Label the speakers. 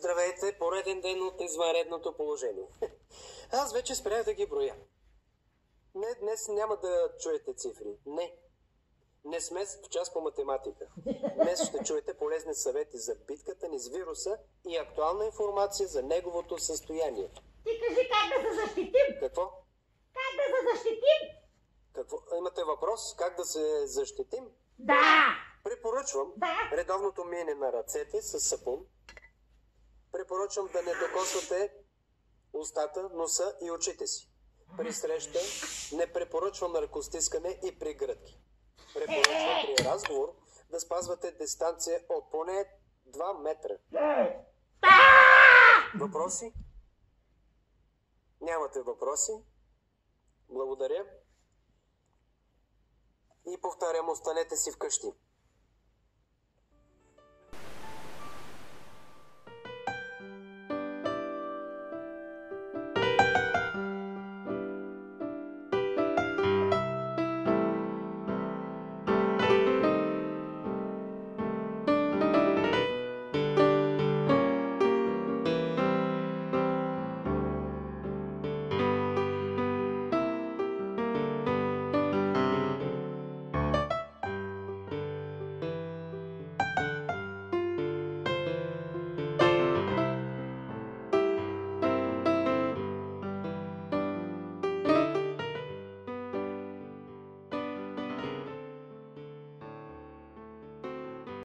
Speaker 1: Здравейте, пореден ден от извънредното положение. Аз вече спрях да ги броя. Не, днес няма да чуете цифри. Не сме в час по математика. Днес ще чуете полезни съвети за битката ни с вируса и актуална информация за неговото състояние.
Speaker 2: Ти кажи как да се защитим?
Speaker 1: Какво?
Speaker 2: Как да се защитим?
Speaker 1: Какво? Имате въпрос? Как да се защитим?
Speaker 2: Да!
Speaker 1: Препоръчвам редовното миене на ръцете с сапун. Препоръчвам да не докосвате устата, носа и очите си. При среща не препоръчвам ръкостискане и прегръдки. Препоръчвам при разговор да спазвате дистанция от поне 2 метра. Въпроси? Нямате въпроси? Благодаря. И повтарям, останете си вкъщи.